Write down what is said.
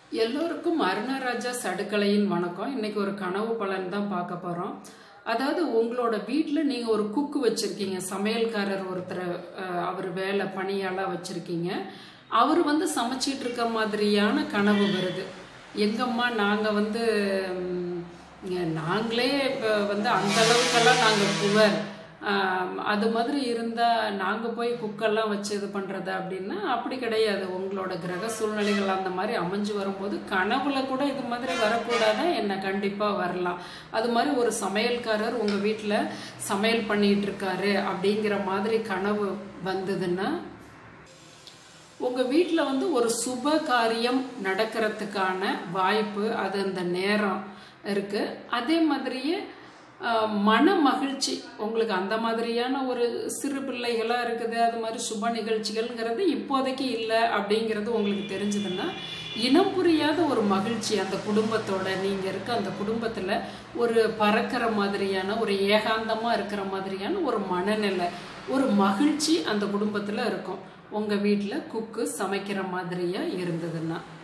எல்லோருக்கும் அருணராஜா சடுக்கலையின் வணக்கம். இன்னைக்கு ஒரு கனவு பலன் தான் பார்க்க போறோம். அதாவது உங்களோட வீட்டில் நீங்க ஒரு குக்கு வச்சிருக்கீங்க, சமையல்காரர் ஒருத்தர், அவர் வேலை பணியாளா வச்சிருக்கீங்க. அவர் சமைச்சிட்டு இருக்க மாதிரியான கனவு வருது. எங்கம்மா நாங்க நாங்களே அந்த அளவுக்கெல்லாம் நாங்க புவர் அது மாதிரி இருந்தா நாங்க போய் குக்கெல்லாம் வச்சு இது பண்றது அப்படின்னா அப்படி கிடையாது. உங்களோட கிரக சூழ்நிலைகள் அந்த மாதிரி அமைஞ்சு வரும்போது கனவுல கூட இது மாதிரி வரக்கூடாதா என்ன, கண்டிப்பா வரலாம். அது மாதிரி ஒரு சமையல்காரர் உங்க வீட்டுல சமையல் பண்ணிட்டு இருக்காரு அப்படிங்கிற மாதிரி கனவு வந்ததுன்னா உங்க வீட்டுல ஒரு சுப காரியம் நடக்கிறதுக்கான வாய்ப்பு, அது அந்த நேரம் இருக்கு. அதே மாதிரியே மன மகிழ்ச்சி உங்களுக்கு அந்த மாதிரியான ஒரு சிறு பிள்ளைகளா இருக்குது, அது மாதிரி சுப நிகழ்ச்சிகள்ங்கிறது இப்போதைக்கு இல்லை அப்படிங்கிறது உங்களுக்கு தெரிஞ்சதுன்னா இனம் புரியாத ஒரு மகிழ்ச்சி அந்த குடும்பத்தோட, நீங்க இருக்க அந்த குடும்பத்துல ஒரு பறக்கிற மாதிரியான ஒரு ஏகாந்தமா இருக்கிற மாதிரியான ஒரு மனநிலை, ஒரு மகிழ்ச்சி அந்த குடும்பத்துல இருக்கும் உங்க வீட்டுல குக்கு சமைக்கிற மாதிரியா இருந்ததுன்னா.